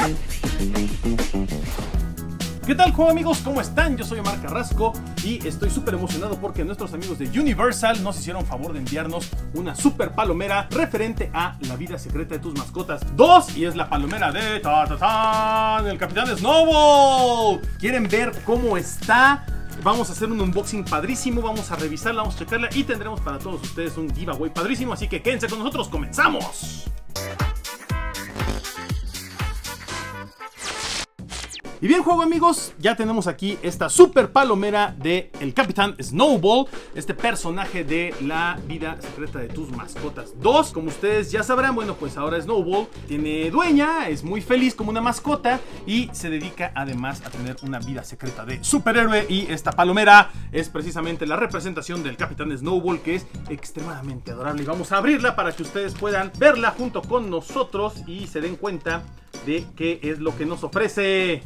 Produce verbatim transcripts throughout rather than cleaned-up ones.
¿Qué tal, juego amigos? ¿Cómo están? Yo soy Omar Carrasco y estoy súper emocionado porque nuestros amigos de Universal nos hicieron favor de enviarnos una super palomera referente a La vida secreta de tus mascotas dos, y es la palomera de ta, ta, ta, el Capitán Snowball. ¿Quieren ver cómo está? Vamos a hacer un unboxing padrísimo, vamos a revisarla, vamos a checarla y tendremos para todos ustedes un giveaway padrísimo, así que quédense con nosotros, ¡comenzamos! Y bien, juego amigos, ya tenemos aquí esta super palomera de el Capitán Snowball, este personaje de La vida secreta de tus mascotas dos. Como ustedes ya sabrán, bueno, pues ahora Snowball tiene dueña, es muy feliz como una mascota y se dedica además a tener una vida secreta de superhéroe. Y esta palomera es precisamente la representación del Capitán Snowball, que es extremadamente adorable. Y vamos a abrirla para que ustedes puedan verla junto con nosotros y se den cuenta de qué es lo que nos ofrece.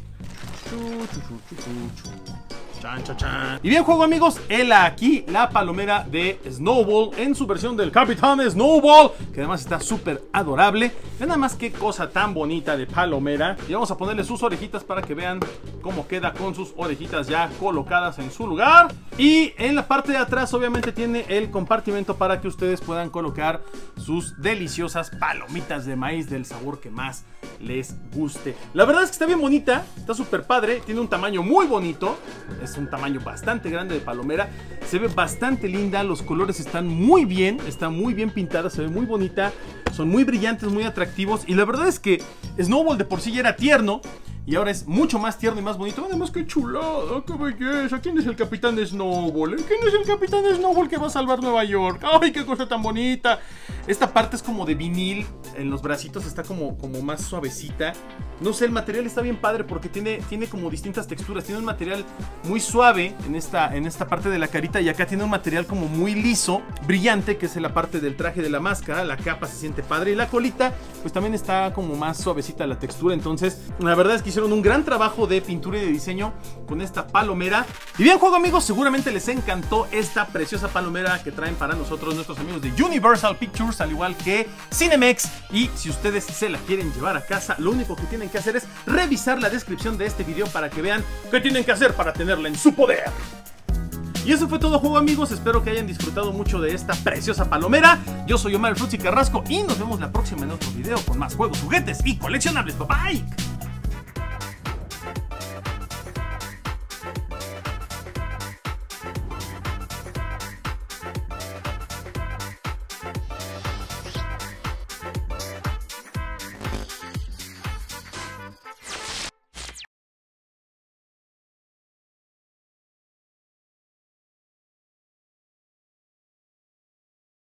Chan, chan, chan. Y bien, juego amigos, hela aquí la palomera de Snowball en su versión del Capitán Snowball, que además está súper adorable. Vean nada más qué cosa tan bonita de palomera. Y vamos a ponerle sus orejitas para que vean cómo queda con sus orejitas ya colocadas en su lugar. Y en la parte de atrás obviamente tiene el compartimento para que ustedes puedan colocar sus deliciosas palomitas de maíz del sabor que más les guste. La verdad es que está bien bonita, está súper padre, tiene un tamaño muy bonito, es un tamaño bastante grande de palomera, se ve bastante linda, los colores están muy bien, está muy bien pintada, se ve muy bonita, son muy brillantes, muy atractivos, y la verdad es que Snowball de por sí ya era tierno y ahora es mucho más tierno y más bonito. Además, qué chulada, qué belleza. ¿Quién es el Capitán Snowball? ¿Quién es el Capitán Snowball que va a salvar Nueva York? ¡Ay, qué cosa tan bonita! Esta parte es como de vinil, en los bracitos está como, como más suavecita. No sé, el material está bien padre porque tiene, tiene como distintas texturas. Tiene un material muy suave en esta, en esta parte de la carita, y acá tiene un material como muy liso, brillante, que es en la parte del traje de la máscara. La capa se siente padre y la colita pues también está como más suavecita la textura. Entonces, la verdad es que hicieron un gran trabajo de pintura y de diseño con esta palomera. Y bien, juego amigos, seguramente les encantó esta preciosa palomera que traen para nosotros nuestros amigos de Universal Pictures, al igual que Cinemex. Y si ustedes se la quieren llevar a casa, lo único que tienen que hacer es revisar la descripción de este video para que vean qué tienen que hacer para tenerla en su poder. Y eso fue todo, juego amigos, espero que hayan disfrutado mucho de esta preciosa palomera. Yo soy Omar Fruitsy Carrasco y nos vemos la próxima en otro video con más juegos, juguetes y coleccionables. Bye bye.